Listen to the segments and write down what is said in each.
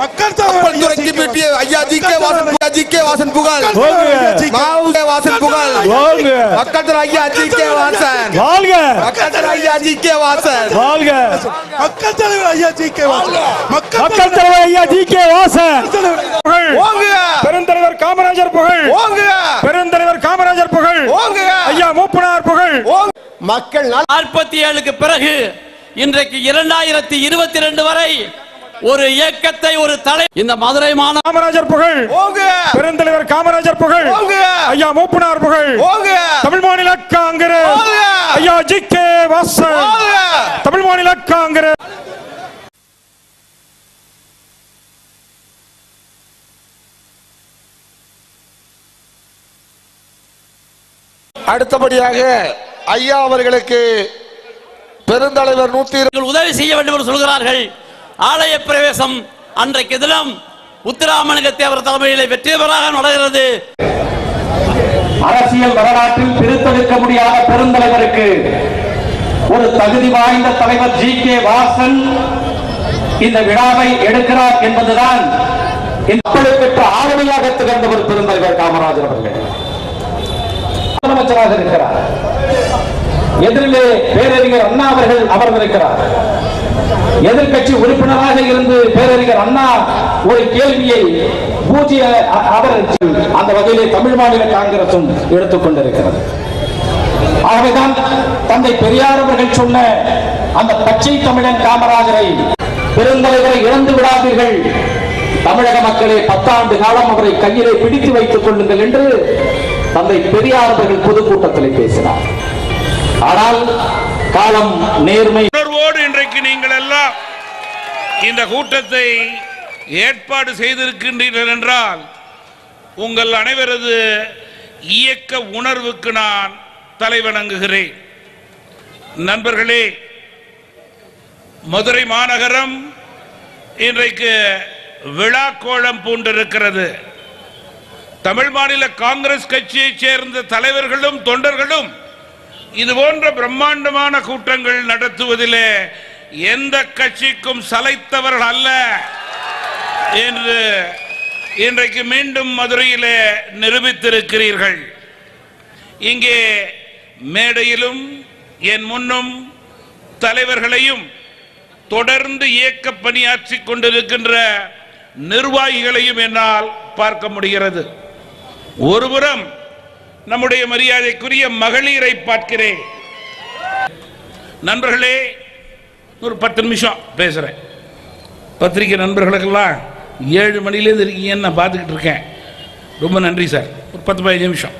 மக்கள் தலைவர் ஐயா ஜி.கே. வாசன் புகழ் வாசன் புகழ் மக்கள் தலைவர் ஐயா ஜி.கே. வாசன் வாழ்க மக்கள் தலைவர் ஐயா ஜி.கே. வாசன் வாழ்க மக்கள் தலைவர் ஐயா ஜி.கே. வாசன் மக்கள் தலைவர் ஐயா ஜி.கே. வாசன் ஓங்குக பெருந்தலைவர் காமராஜர் புகழ் ஓங்குக பெருந்தலைவர் காமராஜர் புகழ் ஓங்குக ஐயா மூப்பனார் புகழ் மக்கள் 47க்கு பிறகு இன்றைக்கு 2022 வரை ஒரு இயக்கத்தை ஒரு தலை இந்த மதுரை மாநகர காமராஜர் புகழ் பெருந்தலைவர் காமராஜர் புகழ் ஐயா மூப்பனார் புகழ் தமிழ் மாநில காங்கிரஸ் ஐயா ஜி.கே. வாசன் தமிழ் மாநில காங்கிரஸ். அடுத்தபடியாக ஐயா அவர்களுக்கு பெருந்தலைவர் 120 உதவி செய்ய வேண்டும் என்று சொல்கிறார்கள். ஆலய பிரவேசம் அன்றைக்கு தினம் முத்துராமலிங்க தேவர் தலைமையில் வெற்றி பெறாக நடக்கிறது. அரசியல் வரலாற்றில் பிரித்தெடுக்க முடியாத பெருந்தலைவருக்கு ஒரு தகுதி வாய்ந்த தலைவர் ஜி.கே. வாசன் இந்த விழாவை எடுக்கிறார் என்பதுதான் மக்களுக்கு ஆளுமையாக திகழ்ந்தவர் பெருந்தலைவர் காமராஜர் அவர்கள். முதலமைச்சராக இருக்கிறார். எதிரிலே பேரறிஞர் அண்ணா அவர்கள் அமர்ந்திருக்கிறார். எதிர்கட்சி உறுப்பினராக இருந்து பேரறிஞர் அண்ணா ஒரு கேள்வியை பூஜ்ய அவர் அந்த வகையிலே தமிழ் மாநில காங்கிரசும் எடுத்துக் கொண்டிருக்கிறது. ஆகவேதான் தந்தை பெரியார் அவர்கள் சொன்ன அந்த பச்சை தமிழன் காமராஜரை பெருந்தலைவரை இழந்து விடாதீர்கள், தமிழக மக்களே 10 ஆண்டு காலம் அவரை கையிலே பிடித்து வைத்துக் கொள்ளுங்கள் என்று தந்தை பெரியார் அவர்கள் பொதுக்கூட்டத்தில் பேசினார். ஆனால் காலம் நேர்மை உணர்வோடு இன்றைக்கு நீங்கள் எல்லாம் இந்த கூட்டத்தை ஏற்பாடு செய்திருக்கின்றீர்கள் என்றால் உங்கள் அனைவரது இயக்க உணர்வுக்கு நான் தலைவணங்குகிறேன். நண்பர்களே, மதுரை மாநகரம் இன்றைக்கு விழா கோலம் பூண்டிருக்கிறது. தமிழ் மாநில காங்கிரஸ் கட்சியைச் சேர்ந்த தலைவர்களும் தொண்டர்களும் இது போன்ற பிரம்மாண்டமான கூட்டங்கள் நடத்துவதிலே எந்த கட்சிக்கும் சளைத்தவர்கள் அல்ல என்று இன்றைக்கு மீண்டும் மதுரையிலே நிரூபித்திருக்கிறீர்கள். இங்கே மேடையிலும் என் முன்னும் தலைவர்களையும் தொடர்ந்து இயக்க பணியாற்றி கொண்டிருக்கின்ற நிர்வாகிகளையும் என்னால் பார்க்க முடிகிறது. ஒருபுறம் நம்முடைய மரியாதைக்குரிய மகளிரை பார்க்கிறேன். நண்பர்களே, ஒரு 10 நிமிஷம் பேசுறேன். பத்திரிகை நண்பர்களுக்கெல்லாம் 7 மணிலேருந்து இருக்கீங்கன்னு நான் பார்த்துக்கிட்டு இருக்கேன். ரொம்ப நன்றி சார். ஒரு 10-15 நிமிஷம்.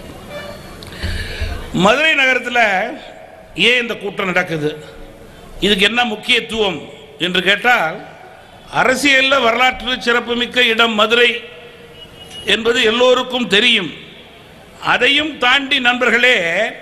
மதுரை நகரத்தில் ஏன் இந்த கூட்டம் நடக்குது, இதுக்கு என்ன முக்கியத்துவம் என்று கேட்டால், அரசியலில் வரலாற்று சிறப்புமிக்க இடம் மதுரை என்பது எல்லோருக்கும் தெரியும். அதையும் தாண்டி நண்பர்களே,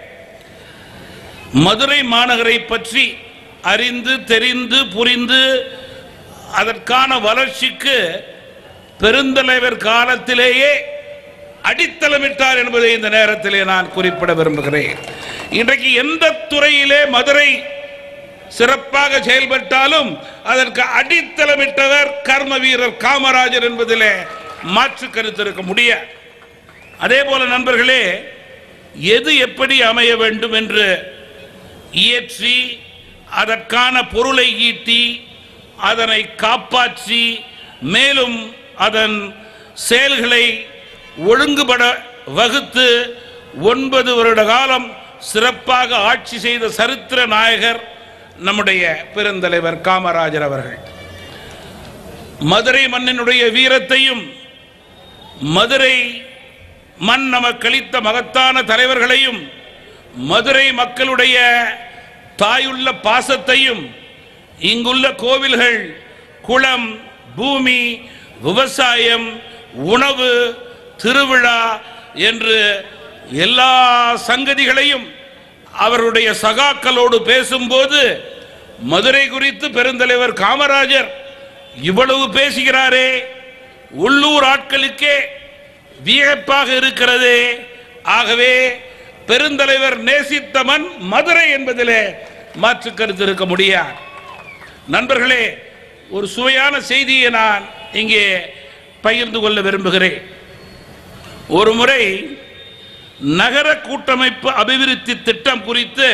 மதுரை மாநகரை பற்றி அறிந்து தெரிந்து புரிந்து அதற்கான வளர்ச்சிக்கு பெருந்தலைவர் காலத்திலேயே அடித்தளமிட்டார் என்பதை இந்த நேரத்திலே நான் குறிப்பிட விரும்புகிறேன். இன்றைக்கு எந்த துறையிலே மதுரை சிறப்பாக செயல்பட்டாலும் அதற்கு அடித்தளமிட்டவர் கர்ம வீரர் காமராஜர் என்பதிலே மாற்று கருத்து இருக்க முடியாது. அதே போல நண்பர்களே, எது எப்படி அமைய வேண்டும் என்று இயற்றி அதற்கான பொருளை ஈட்டி அதனை காப்பாற்றி மேலும் அதன் செயல்களை ஒழுங்குபட வகுத்து 9 வருட காலம் சிறப்பாக ஆட்சி செய்த சரித்திர நாயகர் நம்முடைய பெருந்தலைவர் காமராஜர் அவர்கள். மதுரை மண்ணினுடைய வீரத்தையும் மதுரை மண் நமக்கு அளித்த மகத்தான தலைவர்களையும் மதுரை மக்களுடைய தாயுள்ள பாசத்தையும் இங்குள்ள கோவில்கள், குளம், பூமி, விவசாயம், உணவு, திருவிழா என்று எல்லா சங்கதிகளையும் அவருடைய சகாக்களோடு பேசும்போது மதுரை குறித்து பெருந்தலைவர் காமராஜர் இவ்வளவு பேசுகிறாரே, உள்ளூர் ஆட்களுக்கே வியப்பாக இருக்கிறது. ஆகவே பெருந்தலைவர் நேசித்த மண் மதுரை என்பதிலே மாற்று கருத்து இருக்க முடியாது. நண்பர்களே, ஒரு சுவையான செய்தியை நான் இங்கே பகிர்ந்து கொள்ள விரும்புகிறேன். ஒரு முறை நகர கூட்டமைப்பு அபிவிருத்தி திட்டம் குறித்து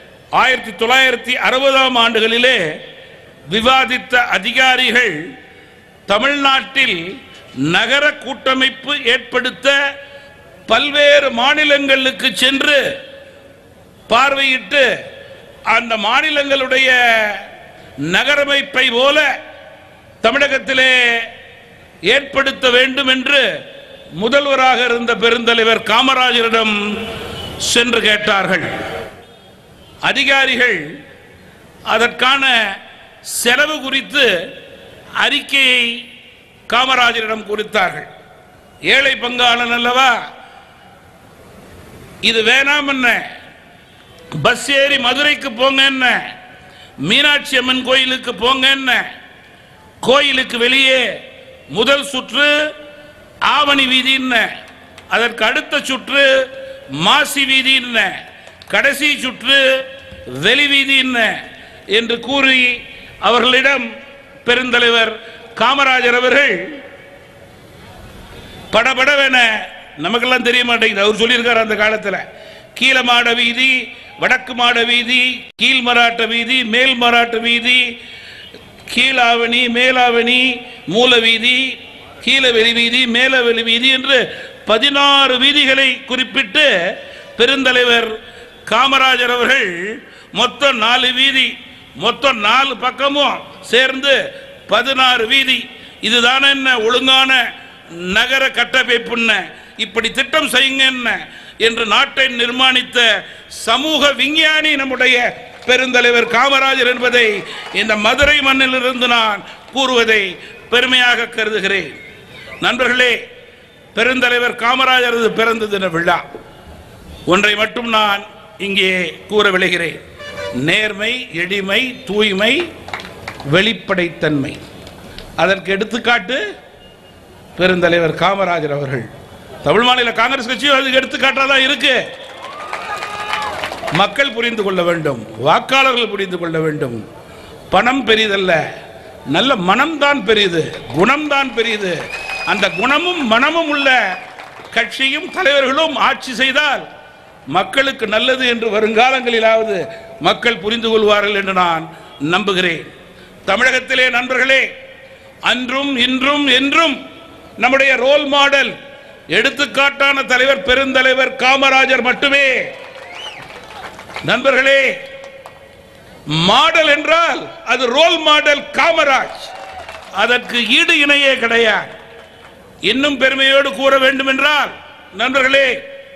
1960ஆம் ஆண்டுகளிலே விவாதித்த அதிகாரிகள் தமிழ்நாட்டில் நகர கூட்டமைப்பு ஏற்படுத்த பல்வேறு மாநிலங்களுக்கு சென்று பார்வையிட்டு அந்த மாநிலங்களுடைய நகரமைப்பை போல தமிழகத்திலே ஏற்படுத்த வேண்டும் என்று முதல்வராக இருந்த பெருந்தலைவர் காமராஜரிடம் சென்று கேட்டார்கள். அதிகாரிகள் அதற்கான செலவு குறித்து அறிக்கையை காமராஜரிடம் கொடுத்தார்கள். ஏழை பங்காளன் அல்லவா, இது வேணாம் என்ன, பஸ் ஏறி மதுரைக்கு போங்க என்ன, மீனாட்சி அம்மன் கோயிலுக்கு போங்க என்ன, கோயிலுக்கு வெளியே முதல் சுற்று ஆவணி வீதி என்ன, அதற்கு அடுத்த சுற்று மாசி வீதி என்ன, கடைசி சுற்று வெளி வீதி என்ன என்று கூறி அவர்களிடம் பெருந்தலைவர் காமராஜர் அவர்கள் படபடவென, நமக்கெல்லாம் தெரிய மாட்டேங்குது, அவர் சொல்லியிருக்கார் அந்த காலத்தில், கீழமாட வீதி, வடக்கு மாட வீதி, கீழ் மராட்ட வீதி, மேல் மராட்ட வீதி, கீழாவணி, மேலாவணி, மூல வீதி, கீழ வெளி வீதி, மேல வெளி வீதி என்று 16 வீதிகளை குறிப்பிட்டு பெருந்தலைவர் காமராஜர் அவர்கள் மொத்தம் 4 வீதி, மொத்தம் 4 பக்கமும் சேர்ந்து 16 வீதி, இதுதான என்ன ஒழுங்கான நகர கட்டமைப்புன்னு, இப்படி திட்டம் செய்யுங்க என்ன என்று நாட்டை நிர்மாணித்த சமூக விஞ்ஞானி நம்முடைய பெருந்தலைவர் காமராஜர் என்பதை இந்த மதுரை மண்ணிலிருந்து நான் கூறுவதை பெருமையாக கருதுகிறேன். நண்பர்களே, பெருந்தலைவர் காமராஜரது பிறந்த தின விழா ஒன்றை மட்டும் நான் இங்கே கூற விளைகிறேன். நேர்மை, எளிமை, தூய்மை, வெளிப்படைத்தன்மை, அதற்கு எடுத்துக்காட்டு பெருந்தலைவர் காமராஜர் அவர்கள். தமிழ் மாநில காங்கிரஸ் கட்சியும் அதுக்கு எடுத்துக்காட்டாக தான் இருக்கு. மக்கள் புரிந்து கொள்ள வேண்டும், வாக்காளர்கள் புரிந்து கொள்ள வேண்டும். பணம் பெரிதல்ல, நல்ல மனம்தான் பெரியது, குணம்தான் பெரியது. அந்த குணமும் மனமும் உள்ள கட்சியும் தலைவர்களும் ஆட்சி செய்தால் மக்களுக்கு நல்லது என்று வருங்காலங்களிலாவது மக்கள் புரிந்து கொள்வார்கள் என்று நான் நம்புகிறேன். தமிழகத்திலே நண்பர்களே, அன்றும் இன்றும் என்றும் நம்முடைய ரோல் மாடல், எடுத்துக்காட்டான தலைவர் பெருந்தலைவர் காமராஜர் மட்டுமே. நண்பர்களே, மாடல் என்றால் அது ரோல் மாடல் காமராஜ், அதற்கு ஈடு இணையே கிடையாது. இன்னும் பெருமையோடு கூற வேண்டும் என்றால் நண்பர்களே,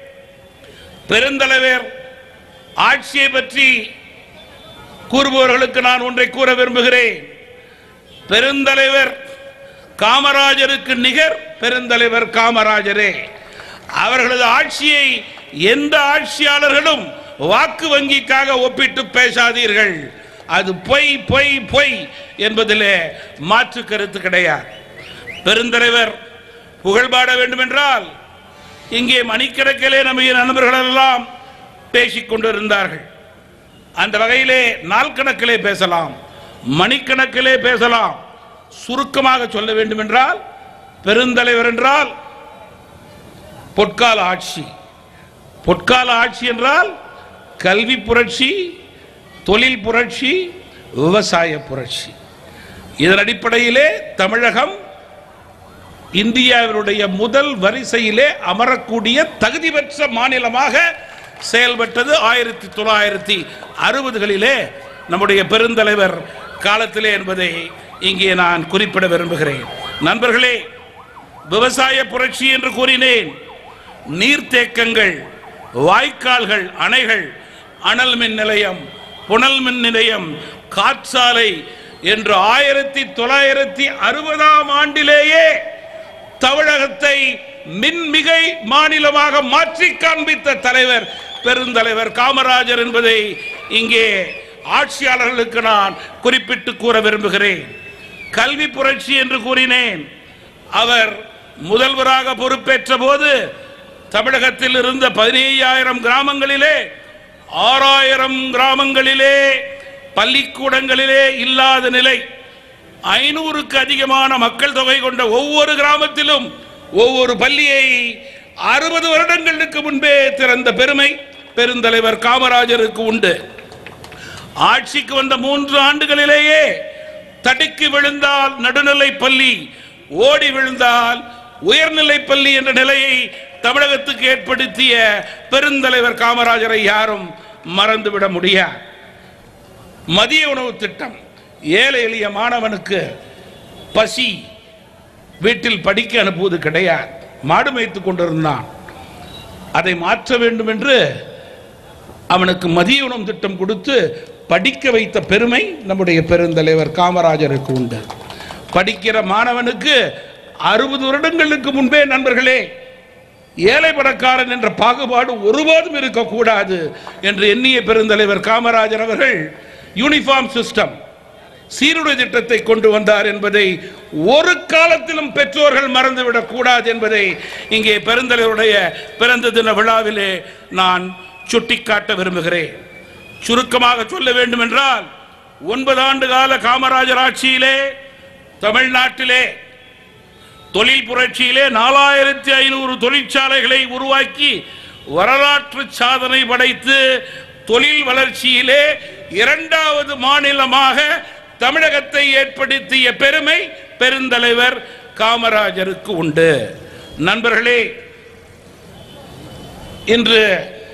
பெருந்தலைவர் ஆட்சியை பற்றி கூறுபவர்களுக்கு நான் ஒன்றை கூற விரும்புகிறேன். பெருந்தலைவர் காமராஜருக்கு நிகர் பெருந்தலைவர் காமராஜரே. அவர்களது ஆட்சியை எந்த ஆட்சியாளர்களும் வாக்கு வங்கிக்காக ஒப்பிட்டு பேசாதீர்கள். அது பொய் பொய் பொய் என்பதிலே மாற்று கருத்து கிடையாது. பெருந்தலைவர் புகழ்பாட வேண்டும் என்றால் இங்கே மணிக்கணக்கிலே நம்முடைய நண்பர்கள் எல்லாம் பேசிக் கொண்டிருந்தார்கள். அந்த வகையிலே நாள் கணக்கிலே பேசலாம், மணிக்கணக்கிலே பேசலாம். சுருக்கமாக சொல்ல வேண்டும் என்றால் பெருந்தலைவர் என்றால் பொற்கால ஆட்சி. பொற்கால ஆட்சி என்றால் கல்வி புரட்சி, தொழில் புரட்சி, விவசாய புரட்சி. இதன் அடிப்படையிலே தமிழகம் இந்தியாவினுடைய முதல் வரிசையிலே அமரக்கூடிய தகுதி பெற்ற மாநிலமாக செயல்பட்டது 1960களிலே நம்முடைய பெருந்தலைவர் காலத்திலே என்பதை இங்கே நான் குறிப்பிட விரும்புகிறேன். நண்பர்களே, விவசாய புரட்சி என்று கூறினேன். நீர்த்தேக்கங்கள், வாய்க்கால்கள், அணைகள், அனல் மின் நிலையம், புனல் மின் நிலையம், காற்றாலை என்று 1960ஆம் ஆண்டிலேயே தமிழகத்தை மின்மிகை மாநிலமாக மாற்றி காண்பித்த தலைவர் பெருந்தலைவர் காமராஜர் என்பதை இங்கே ஆட்சியாளர்களுக்கு நான் குறிப்பிட்டு கூற விரும்புகிறேன். கல்வி புரட்சி என்று கூறினேன். அவர் முதல்வராக பொறுப்பேற்ற போது தமிழகத்தில் இருந்த 15,000 கிராமங்களிலே 6,000 கிராமங்களிலே பள்ளிக்கூடங்களிலே இல்லாத நிலை. 500க்கு அதிகமான மக்கள் தொகை கொண்ட ஒவ்வொரு கிராமத்திலும் ஒவ்வொரு பள்ளியை 60 வருடங்களுக்கு முன்பே திறந்த பெருமை பெருந்தலைவர் காமராஜருக்கு உண்டு. ஆட்சிக்கு வந்த 3 ஆண்டுகளிலேயே தடுக்கி விழுந்தால் நடுநிலை பள்ளி, ஓடி விழுந்தால் உயர்நிலை பள்ளி என்ற நிலையை தமிழகத்துக்கு ஏற்படுத்திய பெருந்தலைவர் காமராஜரை யாரும் மறந்துவிட முடியாது. மதிய உணவு திட்டம், ஏழை எளிய மாணவனுக்கு பசி, வீட்டில் படிக்க அனுப்புவது கிடையாது. மாடு மேய்த்துக் கொண்டிருந்தான், அதை மாற்ற வேண்டும் என்று அவனுக்கு மதிய உணவு திட்டம் கொடுத்து படிக்க வைத்த பெருமை நம்முடைய பெருந்தலைவர் காமராஜருக்கு உண்டு. படிக்கிற மாணவனுக்கு 60 வருடங்களுக்கு முன்பே நண்பர்களே ஏழை பணக்காரன் என்ற பாகுபாடு ஒருபோதும் இருக்கக்கூடாது என்று எண்ணிய பெருந்தலைவர் காமராஜர் அவர்கள் யூனிஃபார்ம் சிஸ்டம், சீருடை திட்டத்தை கொண்டு வந்தார் என்பதை ஒரு காலத்திலும் பெற்றோர்கள் மறந்துவிடக் கூடாது என்பதை இங்கே பெருந்தலைவருடைய பிறந்த தின விழாவிலே நான் சுட்டிக்காட்ட விரும்புகிறேன். சுருக்கமாக சொல்ல வேண்டும் என்றால் 9 ஆண்டு கால காமராஜர் ஆட்சியிலே தமிழ்நாட்டிலே தொழில் புரட்சியிலே 4500 தொழிற்சாலைகளை உருவாக்கி வரலாற்று சாதனை படைத்து தொழில் வளர்ச்சியிலே 2வது மாநிலமாக தமிழகத்தை ஏற்படுத்திய பெருமை பெருந்தலைவர் காமராஜருக்கு உண்டு. நண்பர்களே, இன்று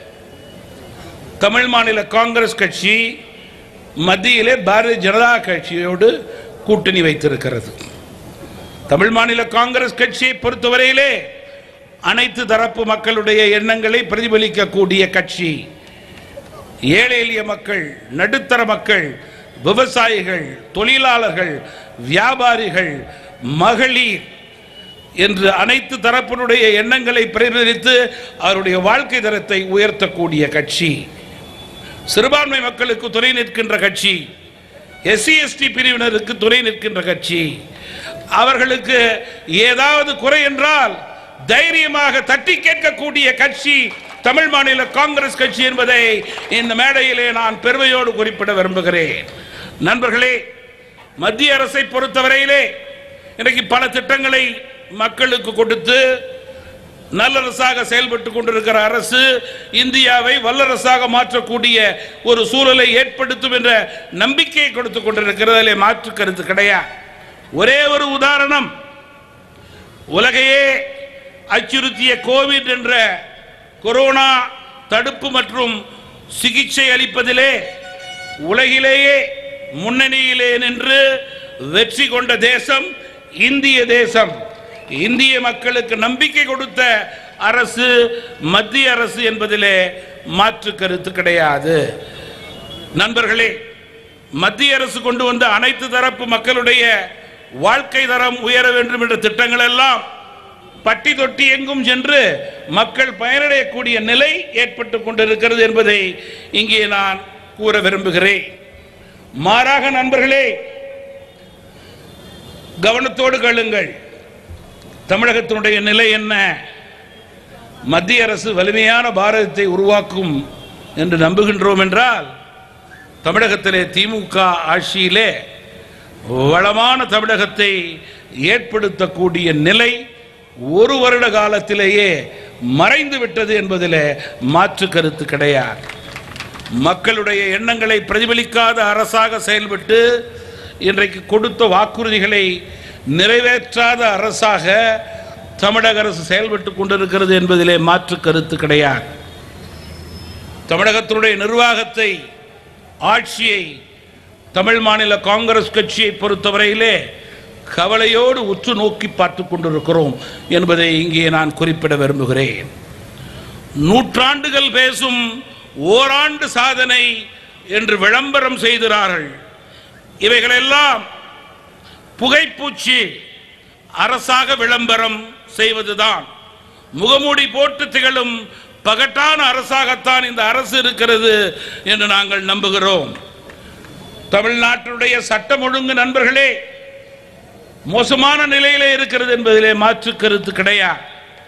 தமிழ் மாநில காங்கிரஸ் கட்சி மத்தியிலே பாரதிய ஜனதா கட்சியோடு கூட்டணி வைத்திருக்கிறது. தமிழ் மாநில காங்கிரஸ் கட்சியை பொறுத்தவரையிலே அனைத்து தரப்பு மக்களுடைய எண்ணங்களை பிரதிபலிக்கக்கூடிய கட்சி. ஏழை எளிய மக்கள், நடுத்தர மக்கள், விவசாயிகள், தொழிலாளர்கள், வியாபாரிகள், மகளிர் என்று அனைத்து தரப்பினுடைய எண்ணங்களை பிரதிபலித்து அவருடைய வாழ்க்கை தரத்தை உயர்த்தக்கூடிய கட்சி. சிறுபான்மை மக்களுக்கு துணை நிற்கின்ற கட்சி, எஸ்சி எஸ்டி பிரிவினருக்கு துணை நிற்கின்ற கட்சி. அவர்களுக்கு ஏதாவது குறை என்றால் தைரியமாக தட்டி கேட்கக்கூடிய கட்சி தமிழ் மாநில காங்கிரஸ் கட்சி என்பதை இந்த மேடையிலே நான் பெருமையோடு குறிப்பிட விரும்புகிறேன். நண்பர்களே, மத்திய அரசை பொறுத்தவரையிலே இன்றைக்கு பல திட்டங்களை மக்களுக்கு கொடுத்து நல்லரசாக செயல்பட்டு கொண்டிருக்கிற அரசு இந்தியாவை வல்லரசாக மாற்றக்கூடிய ஒரு சூழலை ஏற்படுத்தும் என்ற நம்பிக்கையை கொடுத்து கொண்டிருக்கிறதிலே மாற்று கருத்து கிடையாது. ஒரே ஒரு உதாரணம், உலகையே அச்சுறுத்திய கோவிட் என்ற கொரோனா தடுப்பு மற்றும் சிகிச்சை அளிப்பதிலே உலகிலேயே முன்னணியிலே நின்று வெற்றி கொண்ட தேசம் இந்திய தேசம். இந்திய மக்களுக்கு நம்பிக்கை கொடுத்த அரசு மத்திய அரசு என்பதிலே மாற்று கருத்து கிடையாது. நண்பர்களே, மத்திய அரசு கொண்டு வந்த அனைத்து தரப்பு மக்களுடைய வாழ்க்கை தரம் உயர வேண்டும் என்ற திட்டங்கள் எல்லாம் பட்டி தொட்டி எங்கும் சென்று மக்கள் பயனடையக்கூடிய நிலை ஏற்பட்டு கொண்டிருக்கிறது என்பதை இங்கே நான் கூற விரும்புகிறேன். மாறாக நண்பர்களே, கவனத்தோடு கேளுங்கள். தமிழகத்தினுடைய நிலை என்ன? மத்திய அரசு வலிமையான பாரதத்தை உருவாக்கும் என்று நம்புகின்றோம் என்றால் தமிழகத்திலே திமுக ஆட்சியிலே வளமான தமிழகத்தை ஏற்படுத்தக்கூடிய நிலை 1 வருட காலத்திலேயே மறைந்து விட்டது என்பதில் மாற்று கருத்து கிடையாது. மக்களுடைய எண்ணங்களை பிரதிபலிக்காத அரசாக செயல்பட்டு இன்றைக்கு கொடுத்த வாக்குறுதிகளை நிறைவேற்றாத அரசாக தமிழக அரசு செயல்பட்டு கொண்டிருக்கிறது என்பதிலே மாற்று கருத்து கிடையாது. தமிழகத்தினுடைய நிர்வாகத்தை, ஆட்சியை தமிழ் மாநில காங்கிரஸ் கட்சியை பொறுத்தவரையிலே கவலையோடு உற்று நோக்கி பார்த்து கொண்டிருக்கிறோம் என்பதை இங்கே நான் குறிப்பிட விரும்புகிறேன். நூற்றாண்டுகள் பேசும் ஓராண்டு சாதனை என்று விளம்பரம் செய்கிறார்கள். இவைகளெல்லாம் புகைப்பூச்சி அரசாக விளம்பரம் செய்வதுதான். முகமூடி போட்டு திகழும் பகட்டான அரசாகத்தான் இந்த அரசு இருக்கிறது என்று நாங்கள் நம்புகிறோம். தமிழ்நாட்டினுடைய சட்டம் ஒழுங்கு நண்பர்களே மோசமான நிலையிலே இருக்கிறது என்பதிலே மாற்று கருத்து கிடையாது.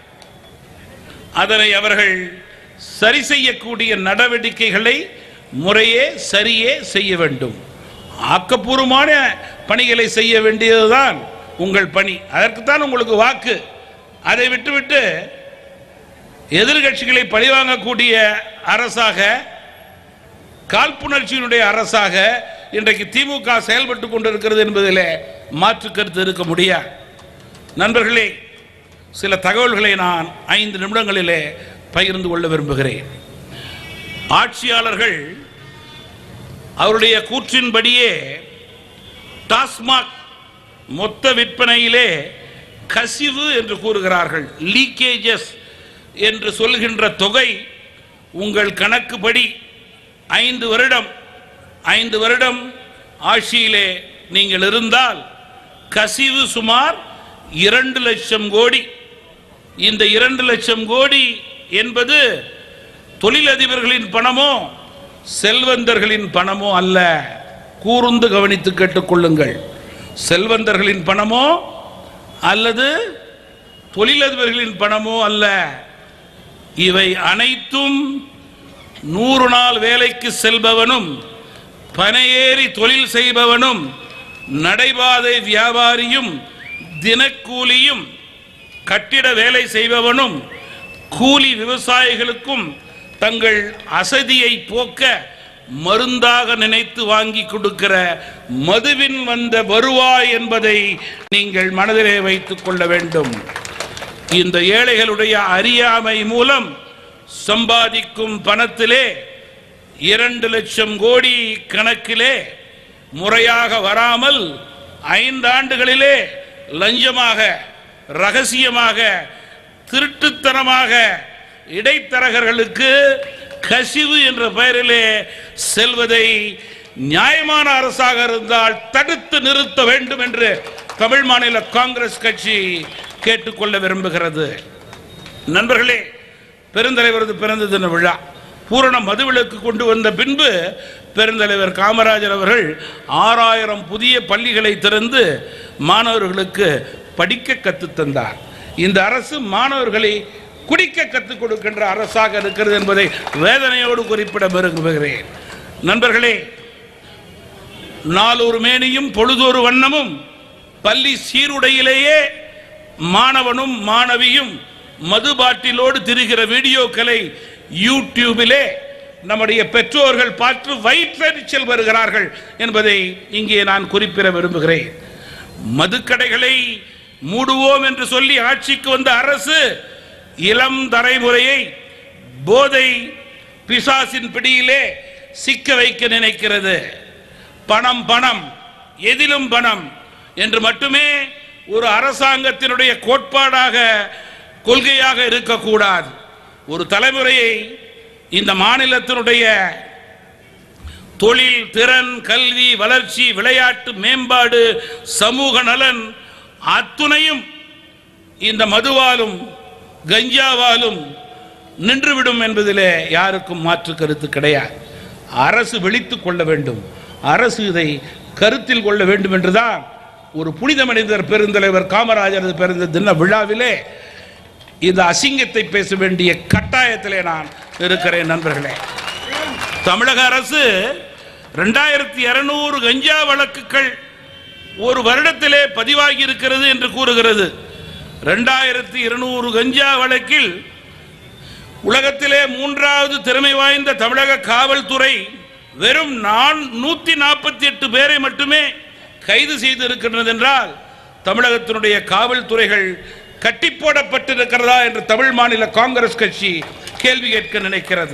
அதனை அவர்கள் சரி செய்யக்கூடிய நடவடிக்கைகளை முறையே சரியே செய்ய வேண்டும். ஆக்கப்பூர்வமான பணிகளை செய்ய வேண்டியதுதான் உங்கள் பணி. அதற்குத்தான் உங்களுக்கு வாக்கு. அதை விட்டுவிட்டு எதிர்கட்சிகளை பழிவாங்கக்கூடிய அரசாக, காழ்ப்புணர்ச்சியினுடைய அரசாக இன்றைக்கு திமுக செயல்பட்டு கொண்டிருக்கிறது என்பதிலே மாற்று கருத்து இருக்க முடியாது. நண்பர்களே, சில தகவல்களை நான் 5 நிமிடங்களிலே பகிர்ந்து கொள்ள விரும்புகிறேன். ஆட்சியாளர்கள் அவருடைய கூற்றின்படியே டாஸ்மாக் மொத்த விற்பனையிலே கசிவு என்று கூறுகிறார்கள். லீக்கேஜஸ் என்று சொல்கின்ற தொகை உங்கள் கணக்குப்படி 5 வருடம் ஆட்சியிலே நீங்கள் இருந்தால் கசிவு சுமார் 2 லட்சம் கோடி. இந்த 2 லட்சம் கோடி என்பது தொழிலதிபர்களின் பணமோ செல்வந்தர்களின் பணமோ அல்ல. கூர்ந்து கவனித்து கேட்டுக்கொள்ளுங்கள். செல்வந்தர்களின் பணமோ அல்லது தொழிலதிபர்களின் பணமோ அல்ல. இவை அனைத்தும் 100 நாள் வேலைக்கு செல்பவனும், பனையேறி தொழில் செய்பவனும், நடைபாதை வியாபாரியும், தினக்கூலியும், கட்டிட வேலை செய்பவனும், கூலி விவசாயிகளுக்கும் தங்கள் அசதியை போக்க மருந்தாக நினைத்து வாங்கி கொடுக்கிற மதுவின் வந்த வருவாய் என்பதை நீங்கள் மனதிலே வைத்துக் கொள்ள வேண்டும். இந்த ஏழைகளுடைய அறியாமை மூலம் சம்பாதிக்கும் பணத்திலே 2 லட்சம் கோடி கணக்கிலே முறையாக வராமல் 5 ஆண்டுகளிலே லஞ்சமாக, ரகசியமாக, திருட்டுத்தனமாக இடைத்தரகர்களுக்கு கசிவு என்ற பெயரிலே செல்வதை நியாயமான அரசாக இருந்தால் தடுத்து நிறுத்த வேண்டும் என்று தமிழ் மாநில காங்கிரஸ் கட்சி கேட்டுக்கொள்ள விரும்புகிறது. நண்பர்களே, பெருந்தலைவரது பிறந்த தின விழா பூரண மதுவிலக்கு கொண்டு வந்த பின்பு பெருந்தலைவர் காமராஜர் அவர்கள் 6000 புதிய பள்ளிகளை திறந்து மாணவர்களுக்கு படிக்க கற்றுத் தந்தார். இந்த அரசு மாணவர்களை குடிக்க கற்றுக் கொடுக்கின்ற அரசாக இருக்கிறது என்பதை வேதனையோடு குறிப்பிட விரும்புகிறேன். நண்பர்களே, நாளொரு மேனியும் பொழுதொரு வண்ணமும் பள்ளி சீருடையிலேயே மாணவனும் மாணவியும் மது பாட்டிலோடு திரிகிற வீடியோக்களை யூடியூபிலே நம்முடைய பெற்றோர்கள் பார்த்து வயிற்றெரிச்சல் வருகிறார்கள் என்பதை இங்கே நான் குறிப்பிட விரும்புகிறேன். மதுக்கடைகளை மூடுவோம் என்று சொல்லி ஆட்சிக்கு வந்த அரசு இளம் தலைமுறையை போதை பிசாசின் பிடியிலே சிக்க வைக்க நினைக்கிறது. பணம் பணம், எதிலும் பணம் என்று மட்டுமே ஒரு அரசாங்கத்தினுடைய கோட்பாடாக, கொள்கையாக இருக்கக்கூடாது. ஒரு தலைமுறையை இந்த மாநிலத்தினுடைய தொழில், திறன், கல்வி, வளர்ச்சி, விளையாட்டு, மேம்பாடு, சமூக நலன் அத்துணையும் இந்த மதுவாலும் கஞ்சாவாலும் நின்றுவிடும் என்பதிலே யாருக்கும் மாற்று கருத்து கிடையாது. அரசு விழித்துக் கொள்ள வேண்டும். அரசு இதை கருத்தில் கொள்ள வேண்டும் என்றுதான் ஒரு புனித மனிதர் பெருந்தலைவர் காமராஜர் பிறந்த தின விழாவிலே இந்த அசிங்கத்தை பேச வேண்டிய கட்டாயத்திலே நான் இருக்கிறேன். நண்பர்களே, தமிழக அரசு 2200 கஞ்சா வழக்குகள் ஒரு வருடத்திலே பதிவாகி இருக்கிறது என்று கூறுகிறது. 2200 கஞ்சா வழக்கில் உலகத்திலே 3வது திறமை வாய்ந்த தமிழக காவல்துறை வெறும் 148 பேரை மட்டுமே கைது செய்து இருக்கின்றது என்றால் தமிழகத்தினுடைய காவல்துறைகள் கட்டி போடப்பட்டிருக்கிறதா என்று தமிழ் மாநில காங்கிரஸ் கட்சி கேள்வி கேட்க நினைக்கிறது.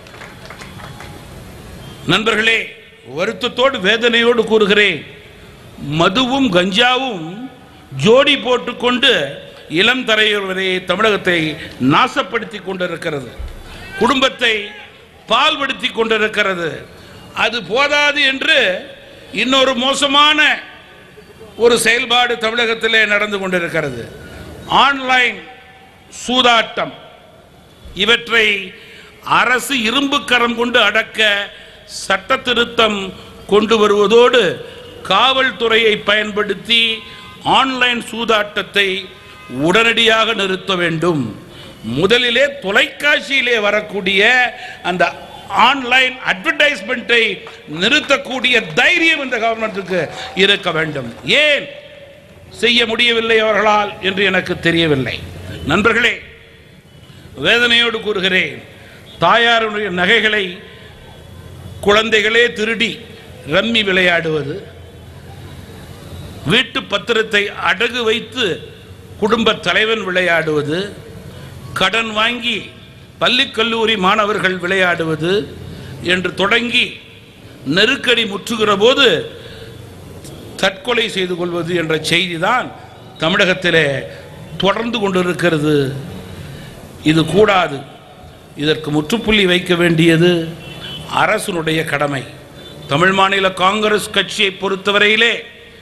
நண்பர்களே, வருத்தத்தோடு வேதனையோடு கூறுகிறேன், மதுவும் கஞ்சாவும் ஜோடி போட்டுக்கொண்டு இளம் தலைவரை தமிழகத்தை நாசப்படுத்தி கொண்டிருக்கிறது. குடும்பத்தை பால்படுத்தி கொண்டிருக்கிறது. அது போதாது என்று இன்னொரு மோசமான ஒரு செயல்பாடு தமிழகத்திலே நடந்து கொண்டிருக்கிறது. ஆன்லைன் சூதாட்டம். இவற்றை அரசு இரும்பு கரம் கொண்டு அடக்க சட்ட திருத்தம் கொண்டு வருவதோடு காவல்துறையை பயன்படுத்தி ஆன்லைன் சூதாட்டத்தை உடனடியாக நிறுத்த வேண்டும். முதலிலே தொலைக்காட்சியிலே வரக்கூடிய அந்த ஆன்லைன் அட்வர்டைஸ்மெண்ட்டை நிறுத்தக்கூடிய தைரியம் இந்த கவர்மெண்ட்டுக்கு இருக்க வேண்டும். ஏன் செய்ய முடியவில்லை அவர்களால் என்று எனக்கு தெரியவில்லை. நண்பர்களே, வேதனையோடு கூறுகிறேன், தாயாருடைய நகைகளை குழந்தைகளே திருடி ரம்மி விளையாடுவது, வீட்டு பத்திரத்தை அடகு வைத்து குடும்ப தலைவன் விளையாடுவது, கடன் வாங்கி பள்ளி கல்லூரி மாணவர்கள் விளையாடுவது என்று தொடங்கி நெருக்கடி முற்றுகிற போது தற்கொலை செய்து கொள்வது என்ற செய்தி தான் தமிழகத்திலே தொடர்ந்து கொண்டிருக்கிறது. இது கூடாது. இதற்கு முற்றுப்புள்ளி வைக்க வேண்டியது அரசுடைய கடமை. தமிழ் மாநில காங்கிரஸ் கட்சியை பொறுத்தவரையிலே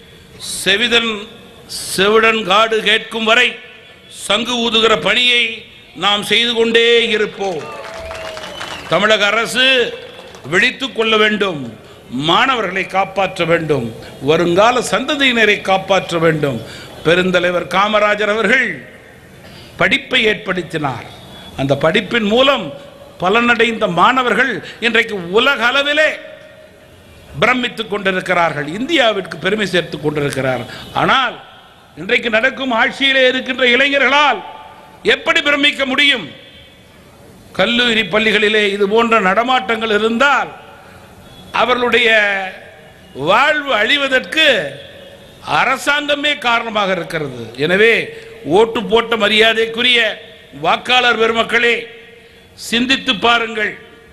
செவிடன் காடு கேட்கும் வரை சங்கு ஊதுகிற பணியை நாம் செய்து கொண்டே இருப்போம். தமிழக அரசு விழித்துக் கொள்ள வேண்டும், மாணவர்களை காப்பாற்ற வேண்டும், வருங்கால சந்ததியினரை காப்பாற்ற வேண்டும். பெருந்தலைவர் காமராஜர் அவர்கள் படிப்பை ஏற்படுத்தினார். அந்த படிப்பின் மூலம் பலனடைந்த மாணவர்கள் இன்றைக்கு உலக அளவிலே பிரமித்துக் கொண்டிருக்கிறார்கள், இந்தியாவிற்கு பெருமை சேர்த்துக் கொண்டிருக்கிறார்கள். ஆனால் இன்றைக்கு நடக்கும் ஆட்சியிலே இருக்கின்ற இளைஞர்களால் எப்படி பிரமிக்க முடியும்? கல்லூரி பள்ளிகளிலே இது போன்ற நடமாட்டங்கள் இருந்தால் அவர்களுடைய வாழ்வு அழிவதற்கு அரசாங்கமே காரணமாக இருக்கிறது. எனவே ஓட்டு போட்ட மரியாதைக்குரிய வாக்காளர் பெருமக்களே, சிந்தித்து பாருங்கள்.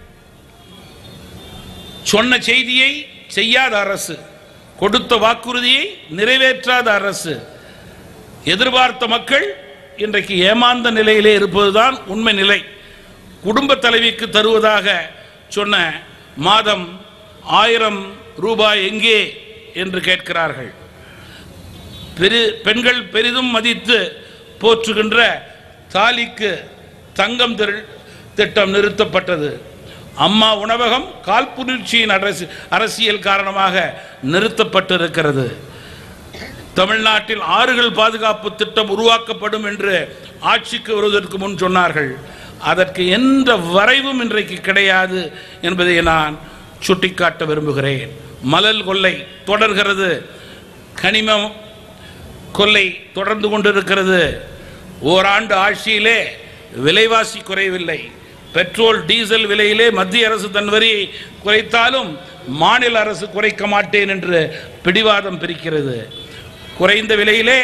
சொன்ன செய்தியை செய்யாத அரசு, கொடுத்த வாக்குறுதியை நிறைவேற்றாத அரசு, எதிர்பார்த்த மக்கள் இன்றைக்கு ஏமாந்த நிலையிலே இருப்பதுதான் உண்மை நிலை. குடும்ப தலைவிக்கு தருவதாக சொன்ன மாதம் 1000 ரூபாய் எங்கே என்று கேட்கிறார்கள். பெண்கள் பெரிதும் மதித்து போற்றுகின்ற தாலிக்கு தங்கம் திட்டம் நிறுத்தப்பட்டது. அம்மா உணவகம் காழ்ப்புணர்ச்சியின் அரசியல் காரணமாக நிறுத்தப்பட்டிருக்கிறது. தமிழ்நாட்டில் ஆறுகள் பாதுகாப்பு திட்டம் உருவாக்கப்படும் என்று ஆட்சிக்கு வருவதற்கு முன் சொன்னார்கள். அதற்கு எந்த வரைவும் இன்றைக்கு கிடையாது என்பதை நான் சுட்டிக்காட்ட விரும்புகிறேன். மணல் கொள்ளை தொடர்கிறது, கனிமம் கொள்ளை தொடர்ந்து கொண்டிருக்கிறது. ஓராண்டு ஆட்சியிலே விலைவாசி குறையவில்லை. பெட்ரோல் டீசல் விலையிலே மத்திய அரசு தன் வரியை குறைத்தாலும் மாநில அரசு குறைக்க மாட்டேன் என்று பிடிவாதம் பிரிக்கிறது. குறைந்த விலையிலே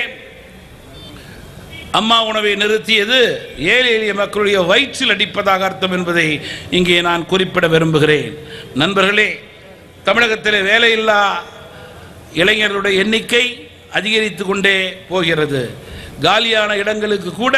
அம்மா உணவை நிறுத்தியது ஏழை எளிய மக்களுடைய வயிற்றில் அடிப்பதாக அர்த்தம் என்பதை இங்கே நான் குறிப்பிட விரும்புகிறேன். நண்பர்களே, தமிழகத்தில் வேலையில்லா இளைஞர்களுடைய எண்ணிக்கை அதிகரித்து கொண்டே போகிறது. காலியான இடங்களுக்கு கூட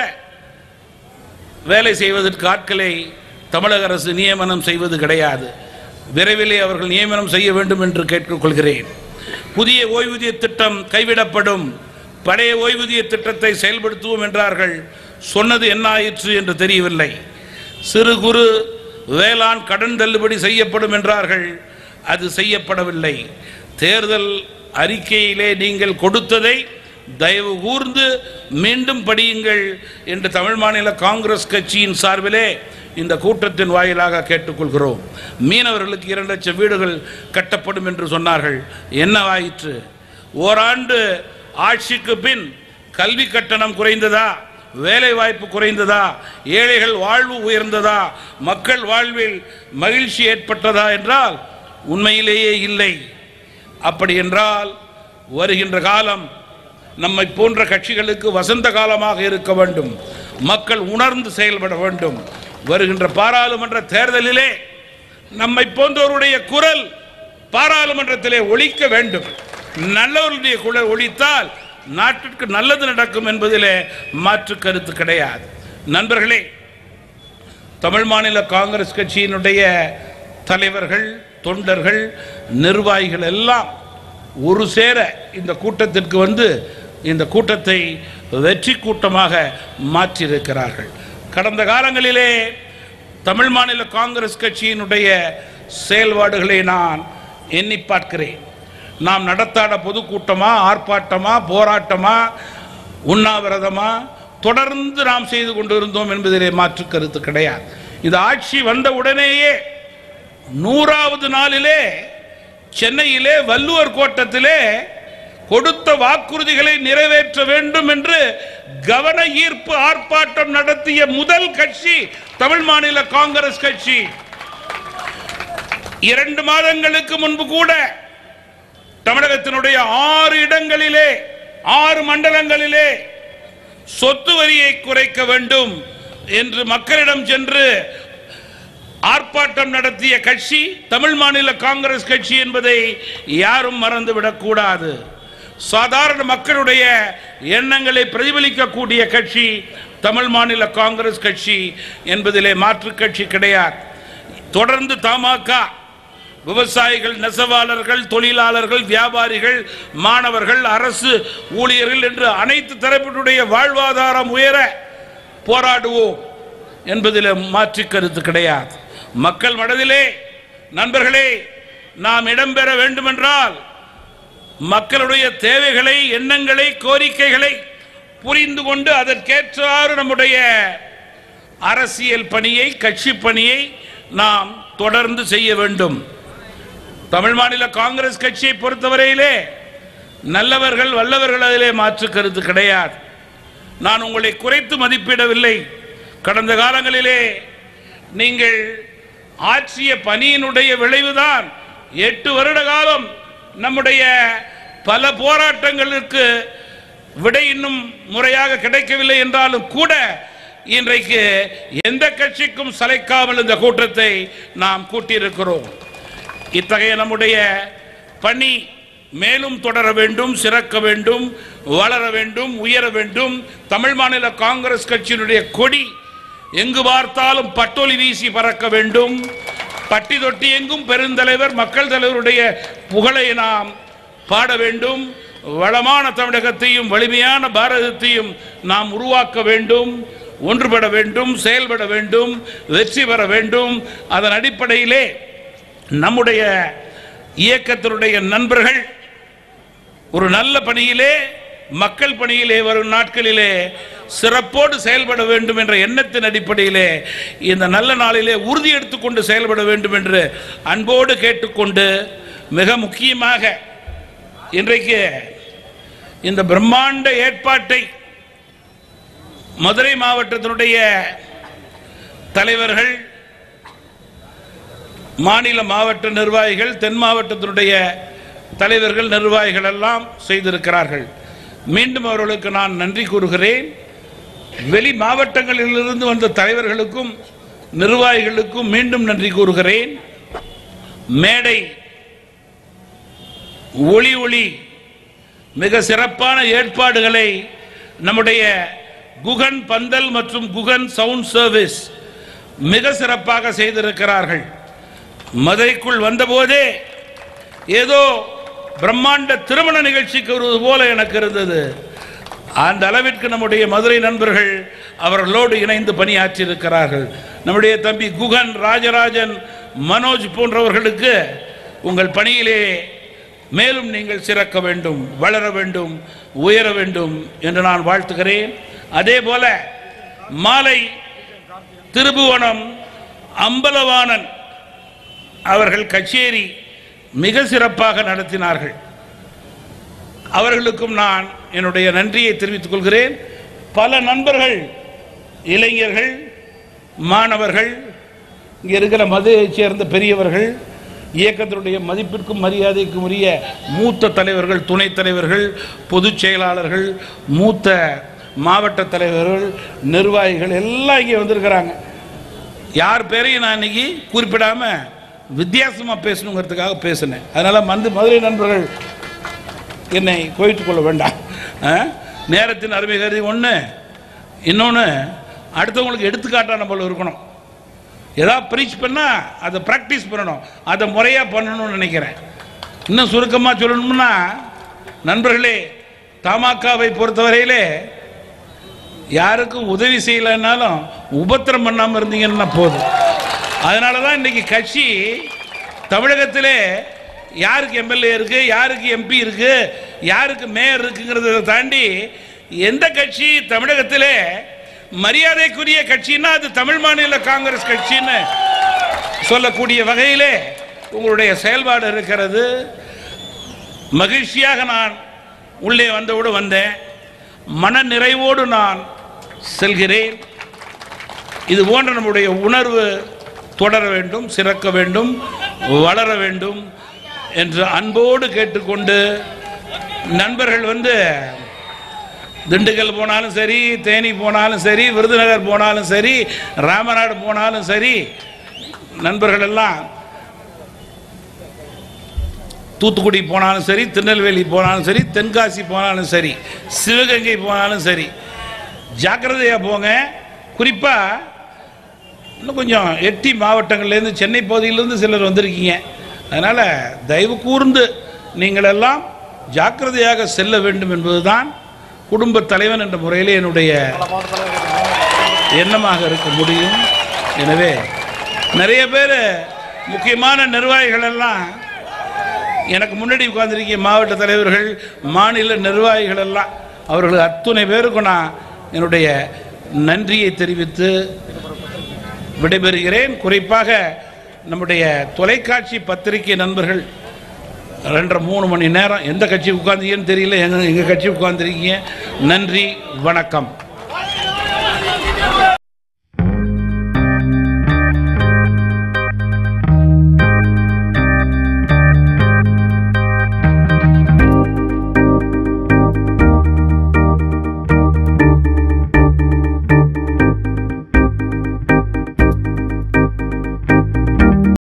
வேலை செய்வதற்கு ஆட்களை தமிழக அரசு நியமனம் செய்வது கிடையாது. விரைவிலே அவர்கள் நியமனம் செய்ய வேண்டும் என்று கேட்டுக்கொள்கிறேன். புதிய ஓய்வூதிய திட்டம் கைவிடப்படும். பழைய ஓய்வூதிய திட்டத்தை செயல்படுத்துவோம் என்றார்கள். சொன்னது என்ன ஆயிற்று என்று தெரியவில்லை. சிறு குறு வேளாண் கடன் தள்ளுபடி செய்யப்படும் என்றார்கள். அது செய்யப்படவில்லை. தேர்தல் அறிக்கையிலே நீங்கள் கொடுத்ததை தயவு கூர்ந்து மீண்டும் படியுங்கள் என்று தமிழ் மாநில காங்கிரஸ் கட்சியின் சார்பிலே இந்த கூட்டத்தின் வாயிலாக கேட்டுக்கொள்கிறோம். மீனவர்களுக்கு 2 லட்சம் வீடுகள் கட்டப்படும் என்று சொன்னார்கள். என்னவாயிற்று? ஓராண்டு ஆட்சிக்கு பின் கல்வி கட்டணம் குறைந்ததா? வேலை வாய்ப்பு குறைந்ததா? ஏழைகள் வாழ்வு உயர்ந்ததா? மக்கள் வாழ்வில் மகிழ்ச்சி ஏற்பட்டதா என்றால் உண்மையிலேயே இல்லை. அப்படி என்றால் வருகின்ற காலம் நம்மை போன்ற கட்சிகளுக்கு வசந்த காலமாக இருக்க வேண்டும். மக்கள் உணர்ந்து செயல்பட வேண்டும். வருகின்ற பாராளுமன்ற தேர்தலிலே நம்மை போன்றவருடைய குரல் பாராளுமன்றத்திலே ஒலிக்க வேண்டும். நல்லவருடைய குரல் ஒலித்தால் நாட்டிற்கு நல்லது நடக்கும் என்பதிலே மாற்று கருத்து கிடையாது. நண்பர்களே, தமிழ் மாநில காங்கிரஸ் கட்சியினுடைய தலைவர்கள், தொண்டர்கள், நிர்வாகிகள் எல்லாம் ஒரு சேர இந்த கூட்டத்திற்கு வந்து இந்த கூட்டத்தை வெற்றி கூட்டமாக மாற்றியிருக்கிறார்கள். கடந்த காலங்களிலே தமிழ் மாநில காங்கிரஸ் கட்சியினுடைய செயல்பாடுகளை நான் எண்ணி பார்க்கிறேன். நாம் நடத்தாட பொதுக்கூட்டமா, ஆர்ப்பாட்டமா, போராட்டமா, உண்ணாவிரதமா தொடர்ந்து நாம் செய்து கொண்டிருந்தோம் என்பதிலே மாற்று கருத்து கிடையாது. இந்த ஆட்சி வந்த உடனேயே 100வது நாளிலே சென்னையிலே வள்ளுவர் கோட்டத்திலே கொடுத்த வாக்குறுதிகளை நிறைவேற்ற வேண்டும் என்று கவன ஈர்ப்பு ஆர்ப்பாட்டம் நடத்திய முதல் கட்சி தமிழ் மாநில காங்கிரஸ் கட்சி. 2 மாதங்களுக்கு முன்பு கூட தமிழகத்தினுடைய 6 இடங்களிலே 6 மண்டலங்களிலே சொத்து வரியை குறைக்க வேண்டும் என்று மக்களிடம் சென்று ஆர்ப்பாட்டம் நடத்திய கட்சி தமிழ் மாநில காங்கிரஸ் கட்சி என்பதை யாரும் மறந்துவிடக் கூடாது. சாதாரண மக்களுடைய எண்ணங்களை பிரதிபலிக்கக்கூடிய கட்சி தமிழ் மாநில காங்கிரஸ் கட்சி என்பதிலே மாற்று கட்சி கிடையாது. தொடர்ந்து தமாக விவசாயிகள், நெசவாளர்கள், தொழிலாளர்கள், வியாபாரிகள், மாணவர்கள், அரசு ஊழியர்கள் என்று அனைத்து தரப்பினுடைய வாழ்வாதாரம் உயர போராடுவோம் என்பதில் மாற்று கருத்து கிடையாது. மக்கள் மனதிலே நண்பர்களே, நாம் இடம்பெற வேண்டுமென்றால் மக்களுடைய தேவைகளை, எண்ணங்களை, கோரிக்கைகளை புரிந்து கொண்டு அதற்கேற்றாறு நம்முடைய அரசியல் பணியை, கட்சி பணியை நாம் தொடர்ந்து செய்ய வேண்டும். தமிழ் மாநில காங்கிரஸ் கட்சியை பொறுத்தவரையிலே நல்லவர்கள், வல்லவர்கள் அதிலே மாற்று கருத்து கிடையாது. நான் உங்களை குறைத்து மதிப்பிடவில்லை. கடந்த காலங்களிலே நீங்கள் ஆற்றிய பணியினுடைய விளைவுதான் 8 வருட காலம் நம்முடைய பல போராட்டங்களுக்கு விடை இன்னும் முறையாக கிடைக்கவில்லை என்றாலும் கூட இன்றைக்கு எந்த கட்சிக்கும் சளைக்காமல் இந்த கூட்டத்தை நாம் கூட்டியிருக்கிறோம். இத்தகைய நம்முடைய பணி மேலும் தொடர வேண்டும், சிறக்க வேண்டும், வளர வேண்டும், உயர வேண்டும். தமிழ் மாநில காங்கிரஸ் கட்சியினுடைய கொடி எங்கு பார்த்தாலும் பட்டொலி வீசி பறக்க வேண்டும். பட்டி தொட்டி எங்கும் பெருந்தலைவர், மக்கள் தலைவருடைய புகழை நாம் பாட வேண்டும். வளமான தமிழகத்தையும் வலிமையான பாரதத்தையும் நாம் உருவாக்க வேண்டும், ஒன்றுபட வேண்டும், செயல்பட வேண்டும், வெற்றி பெற வேண்டும். அதன் அடிப்படையிலே நம்முடைய இயக்கத்தினுடைய நண்பர்கள் ஒரு நல்ல பணியிலே, மக்கள் பணியிலே வரும் நாட்களிலே சிறப்போடு செயல்பட வேண்டும் என்ற எண்ணத்தின் அடிப்படையிலே இந்த நல்ல நாளிலே உறுதி எடுத்துக்கொண்டு செயல்பட வேண்டும் என்று அன்போடு கேட்டுக்கொண்டு, மிக முக்கியமாக இன்றைக்கு இந்த பிரம்மாண்ட ஏற்பாட்டை மதுரை மாவட்டத்தினுடைய தலைவர்கள், மாநில மாவட்ட நிர்வாகிகள், தென் மாவட்டத்தினுடைய தலைவர்கள், நிர்வாகிகள் எல்லாம் செய்திருக்கிறார்கள். மீண்டும் அவர்களுக்கு நான் நன்றி கூறுகிறேன். வெளி மாவட்டங்களிலிருந்து வந்த தலைவர்களுக்கும் நிர்வாகிகளுக்கும் மீண்டும் நன்றி கூறுகிறேன். மேடை, ஒளி மிக சிறப்பான ஏற்பாடுகளை நம்முடைய குகன் பந்தல் மற்றும் குகன் சவுண்ட் சர்வீஸ் மிக சிறப்பாக செய்திருக்கிறார்கள். மதுரைக்குள் வந்தபோதே ஏதோ பிரம்மாண்ட திருமண நிகழ்ச்சிக்கு வருவது போல எனக்கு இருந்தது. அந்த அளவிற்கு நம்முடைய மதுரை நண்பர்கள் அவர்களோடு இணைந்து பணியாற்றி இருக்கிறார்கள். நம்முடைய தம்பி குகன், ராஜராஜன், மனோஜ் போன்றவர்களுக்கு உங்கள் பணியிலே மேலும் நீங்கள் சிறக்க வேண்டும், வளர வேண்டும், உயர வேண்டும் என்று நான் வாழ்த்துகிறேன். அதே போல மாலை திருபுவனம் அம்பலவாணன் அவர்கள் கச்சேரி மிக சிறப்பாக நடத்தினார்கள். அவர்களுக்கும் நான் என்னுடைய நன்றியை தெரிவித்துக் கொள்கிறேன். பல நண்பர்கள், இளைஞர்கள், மாணவர்கள், இங்கே இருக்கிற மதுரையைச் சேர்ந்த பெரியவர்கள், இயக்கத்தினுடைய மதிப்பிற்கும் மரியாதைக்கும் உரிய மூத்த தலைவர்கள், துணைத் தலைவர்கள், பொதுச் செயலாளர்கள், மூத்த மாவட்ட தலைவர்கள், நிர்வாகிகள் எல்லாம் இங்கே வந்திருக்கிறாங்க. யார் பேரையும் நான் இன்னைக்கு குறிப்பிடாமல் வித்தியாசமாக பேசணுங்கிறதுக்காக பேசினேன். அதனால் மதுரை நண்பர்கள் என்னை கோயிட்டுக் கொள்ள வேண்டாம். நேரத்தின் அருமை கருதி ஒன்று, இன்னொன்று அடுத்தவங்களுக்கு எடுத்துக்காட்டான போல இருக்கணும். ஏதாவது ப்ரீச் பண்ணால் அதை ப்ராக்டிஸ் பண்ணணும், அதை முறையாக பண்ணணும்னு நினைக்கிறேன். இன்னும் சுருக்கமாக சொல்லணும்னா, நண்பர்களே, தமாகாவை பொறுத்தவரையிலே யாருக்கும் உதவி செய்யலைன்னாலும் உபத்திரம் பண்ணாமல் இருந்தீங்கன்னா போதும். அதனால தான் இன்றைக்கி கட்சி தமிழகத்திலே யாருக்கு எம்எல்ஏ இருக்குது, யாருக்கு எம்பி இருக்குது, யாருக்கு மேயர் இருக்குங்கிறத தாண்டி எந்த கட்சி தமிழகத்திலே மரியாதைக்குரிய கட்சின்னா அது தமிழ் மாநில காங்கிரஸ் கட்சின்னு சொல்லக்கூடிய வகையிலே உங்களுடைய செயல்பாடு இருக்கிறது. மகிழ்ச்சியாக நான் உள்ளே வந்தவோடு வந்தேன், மன நிறைவோடு நான் செல்கிறேன். இது போன்ற நம்முடைய உணர்வு தொடர வேண்டும், சிறக்க வேண்டும், வளர வேண்டும் என்று அன்போடு கேட்டுக்கொண்டு, நண்பர்கள் திண்டுக்கல் போனாலும் சரி, தேனி போனாலும் சரி, விருதுநகர் போனாலும் சரி, ராமநாடு போனாலும் சரி, நண்பர்கள் எல்லாம் தூத்துக்குடி போனாலும் சரி, திருநெல்வேலி போனாலும் சரி, தென்காசி போனாலும் சரி, சிவகங்கை போனாலும் சரி, ஜாக்கிரதையாக போங்க. குறிப்பாக இன்னும் கொஞ்சம் எட்டி மாவட்டங்கள்லேருந்து, சென்னை பகுதியிலேருந்து சிலர் வந்திருக்கீங்க. அதனால் தயவு கூர்ந்து நீங்களெல்லாம் ஜாக்கிரதையாக செல்ல வேண்டும் என்பதுதான் குடும்ப தலைவன் என்ற முறையில் என்னுடைய எண்ணமாக இருக்க முடியும். எனவே நிறைய பேர் முக்கியமான நிர்வாகிகள் எல்லாம் எனக்கு முன்னாடி உட்கார்ந்திருக்கிய மாவட்ட தலைவர்கள், மாநில நிர்வாகிகள் எல்லாம், அவர்கள் அத்துணை பேருக்கும் நான் என்னுடைய நன்றியை தெரிவித்து விடைபெறுகிறேன். குறிப்பாக நம்முடைய தொலைக்காட்சி பத்திரிகை நண்பர்கள் 2-3 மணி நேரம் எந்த கட்சி உட்கார்ந்தீங்கன்னு தெரியல, எங்கள் கட்சி உட்கார்ந்துருக்கீங்க. நன்றி, வணக்கம்.